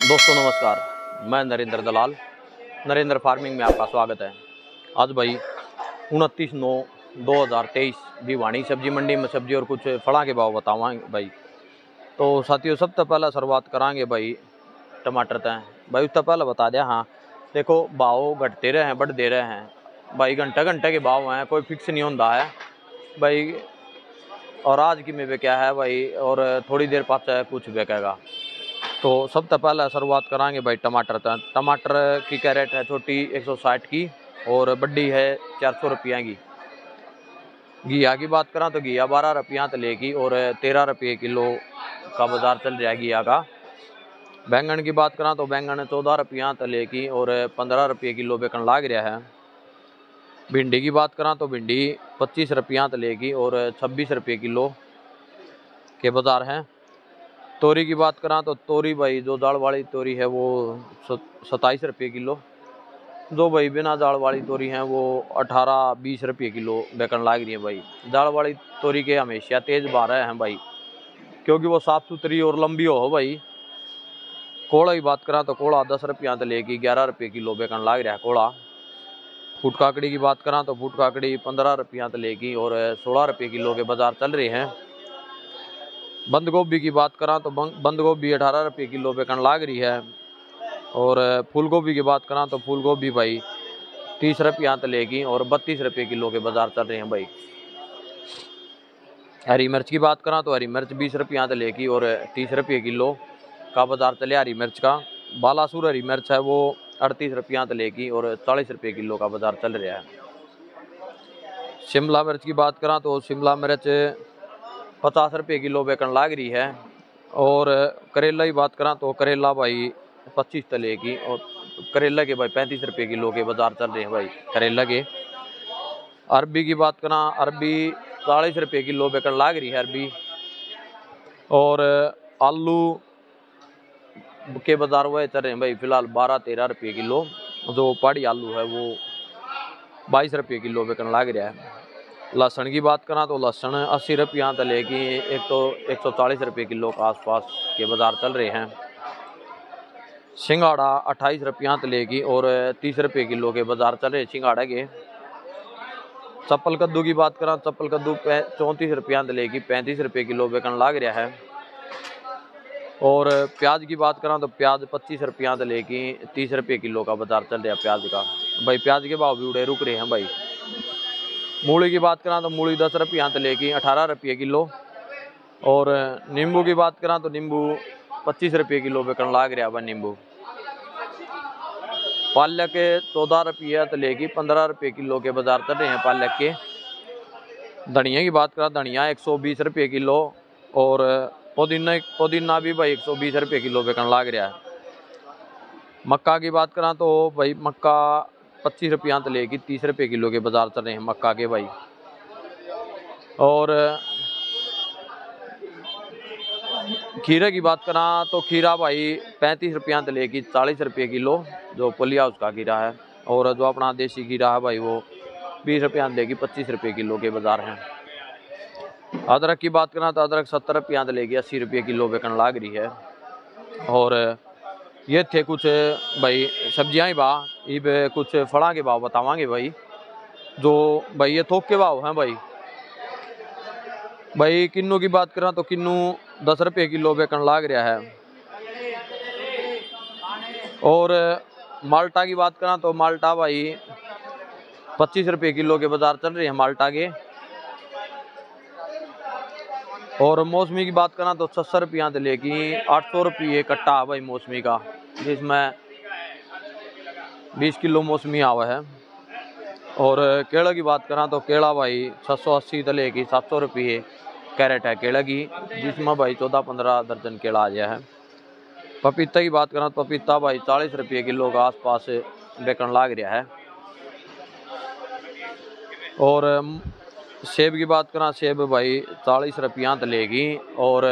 दोस्तों नमस्कार, मैं नरेंद्र दलाल, नरेंद्र फार्मिंग में आपका स्वागत है। आज भाई 29/9/2023 भिवानी सब्जी मंडी में सब्जी और कुछ फलों के भाव बतावाएंगे भाई। तो साथियों, सबसे पहले शुरुआत करांगे भाई टमाटर तय भाई। उससे पहले बता दिया, हाँ देखो भाव घटते रहे हैं, बढ़ दे रहे हैं भाई, घंटे घंटे के भाव हैं, कोई फिक्स नहीं होता है भाई। और आज की में क्या है भाई, और थोड़ी देर पास कुछ बेचेगा। तो सबसे पहले शुरुआत करांगे भाई टमाटर तक। टमाटर की कैरेट है छोटी 160 की और बड़ी है 400 रुपया की। घिया की बात करा तो घिया 12 रुपया तले की और 13 रुपये किलो का बाजार चल रहा है घिया का। बैंगन की बात करा तो बैंगन 14 रुपया तले की और 15 रुपये किलो बेचन लाग रहा है। भिंडी की बात करा तो भिंडी 25 रुपया तले की और 26 रुपये किलो के बाजार हैं। तोरी की बात करा तो तोरी भाई जो दाल वाली तोरी है वो 27 रुपये किलो। जो भाई बिना दाल वाली तोरी है वो 18-20 रुपये किलो बेचन लाग रही है भाई। दाल वाली तोरी के हमेशा तेज बार हैं भाई, क्योंकि वो साफ सुथरी और लंबी हो भाई। कोड़ा की बात करा तो कोड़ा 10 रुपया तले की 11 रुपये किलो बेचन लाग रहा है कोड़ा। फूट काकड़ी की बात करा तो फूट काकड़ी 15 रुपया तले की और 16 रुपये किलो के बाजार चल रहे हैं। बंद गोभी की बात करा तो बंद गोभी 18 रुपये किलो बेचन लाग रही है। और फूल गोभी की बात करा तो फूल गोभी भाई 30 रुपया तले की और 32 रुपये किलो के बाजार चल रहे हैं भाई। हरी मिर्च की बात करा तो हरी मिर्च 20 रुपया तले की और 30 रुपये किलो का बाजार चले हरी मिर्च का। बालासुर हरी मिर्च है वो 38 रुपया तले की और 40 रुपये किलो का बाजार चल रहा है। शिमला मिर्च की बात करा तो शिमला मिर्च 50 रुपये किलो बेचन लाग रही है। और करेला की बात करा तो करेला भाई 25 तले की और करेला के भाई 35 रुपये किलो के बाजार चल रहे हैं भाई करेला के। अरबी की बात करा अरबी 40 रुपये किलो बेचन लाग रही है अरबी। और आलू के बाजार वह चल रहे हैं भाई फिलहाल 12-13 रुपये किलो। जो पहाड़ी आलू है वो 22 रुपये किलो बेचन लाग रहा है। लहसुन की बात करा तो लहसुन 80 रुपया तले की एक तो 140 रुपये किलो के आसपास के बाजार चल रहे हैं। सिंघाड़ा 28 रुपया तले की और 30 रुपये किलो के बाजार चल रहे सिंघाड़ा के। चप्पल कद्दू की बात करा चप्पल कद्दू 34 रुपया तले की 35 रुपये किलो बेचन लाग रहा है। और प्याज की बात करा तो प्याज 25 रुपया तले की 30 रुपये किलो का बाजार चल रहा है प्याज का भाई। प्याज के भाव भी उड़े रुक रहे हैं भाई। मूली की बात करा तो मूली 10 रुपया तले की 18 रुपये किलो। और नींबू की बात करा तो नींबू 25 रुपये किलो बेचन लाग रहा है नींबू। पालक के 14 रुपये तले की 15 रुपये किलो के बाजार चल रहे हैं पालक के। धनिया की बात करा धनिया 120 रुपये किलो और पुदीना भी भाई 120 रुपये किलो बेचन लाग रहा है। मक्का की बात करा तो भाई मक्का 25 रुपया तले की 30 रुपये किलो के बाजार चल रहे हैं मक्का के भाई। और खीरे की बात करा तो खीरा भाई 35 रुपया तले की 40 रुपये किलो जो पुलिया उसका खीरा है। और जो अपना देसी खीरा है भाई वो 20 रुपया तले की 25 रुपये किलो के बाजार हैं। अदरक की बात करा तो अदरक 70 रुपया तले की 80 रुपये किलो बेचन लाग रही है। और ये थे कुछ भाई सब्जियां ही भाव। इब कुछ फलों के भाव बतावांगे भाई। जो भाई ये थोक के भाव हैं भाई किन्नू की बात करा तो किन्नू 10 रुपये किलो बेचन लाग रहा है। और माल्टा की बात करा तो माल्टा भाई 25 रुपये किलो के बाजार चल रहे हैं माल्टा के। और मौसमी की बात करा तो 70 रुपया तले की 800 रुपये कट्टा भाई मौसमी का, जिसमें 20 किलो मौसमी आवा है। और केला की बात करा तो केला भाई 680 तले की 700 रुपये कैरेट है केला की, जिसमें भाई 14-15 दर्जन केला आ गया है। पपीता की बात करा तो पपीता भाई 40 रुपये किलो का आसपास बेचन लाग रहा है। और सेब की बात करा सेब भाई 40 रुपया तले की और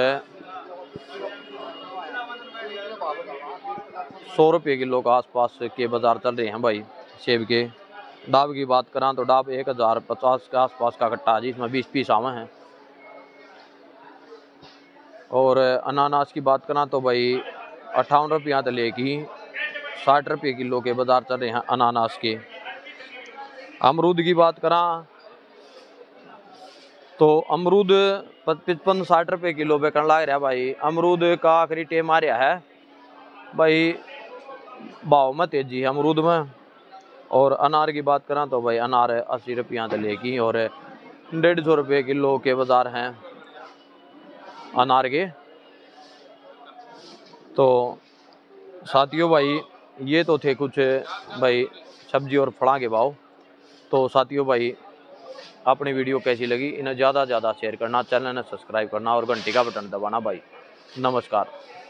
100 रुपये किलो का आसपास के बाजार चल रहे हैं भाई सेब के। डाब की बात करा तो डाब 1050 के आसपास का कट्टा, जिसमें 20 पीस आवे हैं। और अनानास की बात करा तो भाई ₹58 तो लेके 60 रुपये किलो के बाजार चल रहे हैं अनानास के। अमरूद की बात करा तो अमरूद 55-60 रुपये किलो बेचने लग रहा भाई। अमरूद का आखिरी टेम आ रहा है भाई, भाव में तेजी है अमरूद में। और अनार की बात करा तो भाई अनार 80 रुपया तो लेगी और 150 रुपये किलो के बाजार हैं अनार के। तो साथियों भाई ये तो थे कुछ भाई सब्जी और फलों के भाव। तो साथियों भाई अपनी वीडियो कैसी लगी इन्हें ज़्यादा से ज़्यादा शेयर करना, चैनल ने सब्सक्राइब करना और घंटी का बटन दबाना भाई। नमस्कार।